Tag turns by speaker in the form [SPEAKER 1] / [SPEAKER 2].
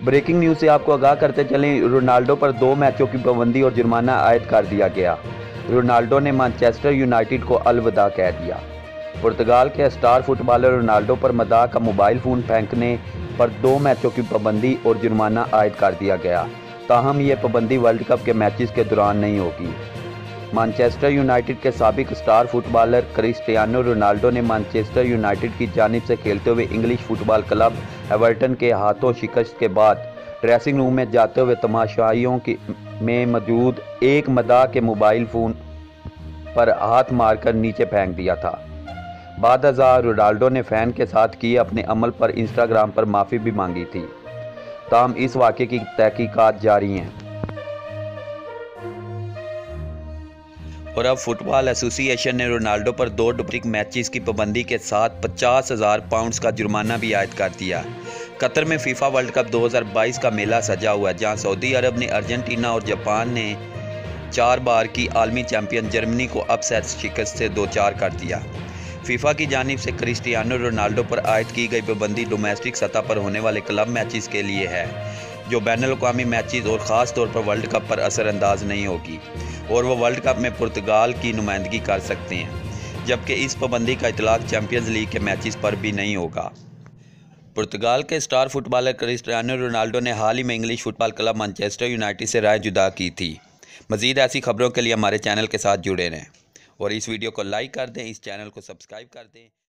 [SPEAKER 1] Breaking news से आपको आगाह करते चलें, रोनाल्डो पर 2 मैचों की पाबंदी और जुर्माना आयद कर दिया गया। रोनाल्डो ने मैनचेस्टर यूनाइटेड को अलविदा कह दिया। पुर्तगाल के स्टार फुटबॉलर रोनाल्डो पर मदाह का मोबाइल फ़ोन फेंकने पर 2 मैचों की पाबंदी और जुर्माना आयद कर दिया गया। ताहम ये पाबंदी वर्ल्ड कप के मैचेस के दौरान नहीं होगी। मैनचेस्टर यूनाइटेड के साबिक स्टार फुटबॉलर क्रिस्टियानो रोनाल्डो ने मैनचेस्टर यूनाइटेड की जानिब से खेलते हुए इंग्लिश फुटबॉल क्लब एवर्टन के हाथों शिकस्त के बाद ड्रेसिंग रूम में जाते हुए तमाशाइयों में मौजूद एक मदाह के मोबाइल फ़ोन पर हाथ मारकर नीचे फेंक दिया था। बाद अज़ा रोनाल्डो ने फ़ैन के साथ किए अपने अमल पर इंस्टाग्राम पर माफ़ी भी मांगी थी। ताहम इस वाक़े की तहकीकात जारी हैं। और अब फुटबॉल एसोसिएशन ने रोनाल्डो पर 2 डोमेस्टिक मैचेस की पाबंदी के साथ 50,000 पाउंड का जुर्माना भी आयद कर दिया। कतर में फीफा वर्ल्ड कप 2022 का मेला सजा हुआ है, जहां सऊदी अरब ने अर्जेंटीना और जापान ने 4 बार की आलमी चैंपियन जर्मनी को अपसेट शिकस्त से 2-4 कर दिया। फीफा की जानिब से क्रिस्टियानो रोनाल्डो पर आयद की गई पाबंदी डोमेस्टिक सतह पर होने वाले क्लब मैचेस के लिए है, जो बैनुल-अक़वामी मैचेस और ख़ास तौर पर वर्ल्ड कप पर असरअंदाज नहीं होगी और वो वर्ल्ड कप में पुर्तगाल की नुमाइंदगी कर सकते हैं, जबकि इस पाबंदी का इतलाक़ चैंपियंस लीग के मैचेस पर भी नहीं होगा। पुर्तगाल के स्टार फुटबॉलर क्रिस्टियानो रोनाल्डो ने हाल ही में English football club Manchester United से राय जुदा की थी। मज़ीद ऐसी खबरों के लिए हमारे चैनल के साथ जुड़े रहें और इस वीडियो को लाइक कर दें, इस चैनल को सब्सक्राइब कर दें।